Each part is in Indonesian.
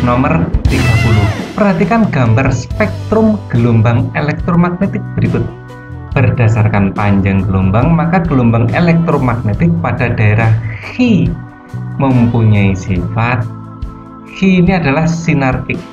Nomor 30. Perhatikan gambar spektrum gelombang elektromagnetik berikut. Berdasarkan panjang gelombang, maka gelombang elektromagnetik pada daerah Xi mempunyai sifat. Xi ini adalah sinar X.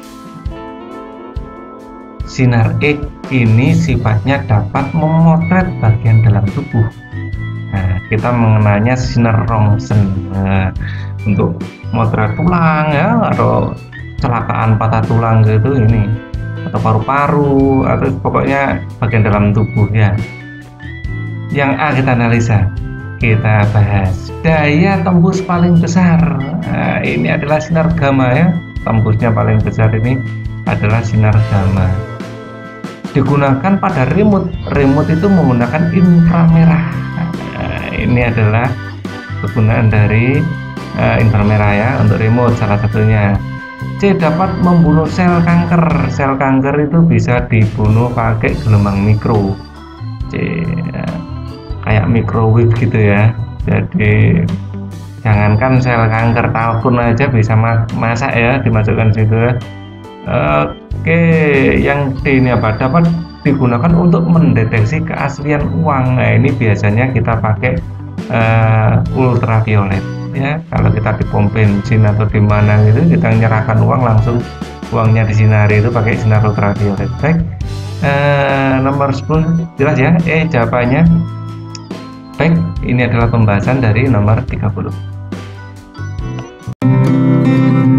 Sinar X ini sifatnya dapat memotret bagian dalam tubuh. Nah, kita mengenalnya sinar Roentgen. Nah, untuk motret tulang ya, atau kecelakaan patah tulang gitu ini, atau paru-paru, atau pokoknya bagian dalam tubuh ya. Yang A kita analisa, kita bahas daya tembus paling besar. Nah, ini adalah sinar gamma ya, tembusnya paling besar ini adalah sinar gamma. Digunakan pada remote itu menggunakan inframerah. Nah, ini adalah kegunaan dari inframerah ya, untuk remote salah satunya. C, dapat membunuh sel kanker. Sel kanker itu bisa dibunuh pakai gelombang mikro. C, ya, kayak microwave gitu ya. Jadi jangankan sel kanker, kalkun aja bisa masak ya, dimasukkan situ ya. Oke, yang D ini apa? Dapat digunakan untuk mendeteksi keaslian uang. Nah, ini biasanya kita pakai ultraviolet ya. Kalau kita di pom bensin atau di mana gitu, kita menyerahkan uang, langsung uangnya disinari itu pakai sinar ultraviolet. Baik, nomor 10 jelas ya. Jawabannya. Baik, ini adalah pembahasan dari nomor 30.